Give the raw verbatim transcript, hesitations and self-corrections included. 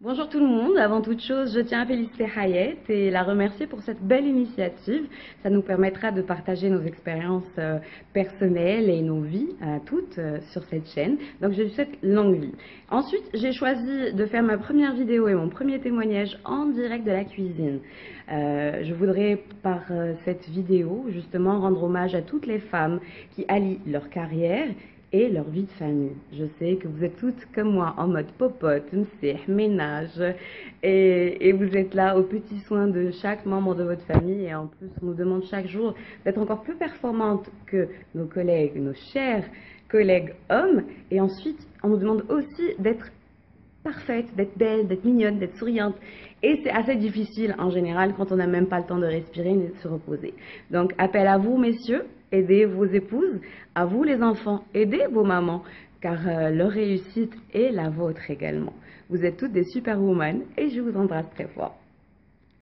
Bonjour tout le monde, avant toute chose, je tiens à féliciter Hayet et la remercier pour cette belle initiative. Ça nous permettra de partager nos expériences euh, personnelles et nos vies euh, toutes euh, sur cette chaîne. Donc je lui souhaite longue vie. Ensuite, j'ai choisi de faire ma première vidéo et mon premier témoignage en direct de la cuisine. Euh, je voudrais par euh, cette vidéo justement rendre hommage à toutes les femmes qui allient leur carrière et leur vie de famille. Je sais que vous êtes toutes comme moi en mode popote, msih, ménage et, et vous êtes là aux petits soins de chaque membre de votre famille et en plus on nous demande chaque jour d'être encore plus performante que nos collègues, nos chers collègues hommes et ensuite on nous demande aussi d'être parfaite, d'être belle, d'être mignonne, d'être souriante. Et c'est assez difficile en général quand on n'a même pas le temps de respirer ni de se reposer. Donc appel à vous messieurs, aidez vos épouses, à vous les enfants, aidez vos mamans, car euh, leur réussite est la vôtre également. Vous êtes toutes des superwomen et je vous embrasse très fort.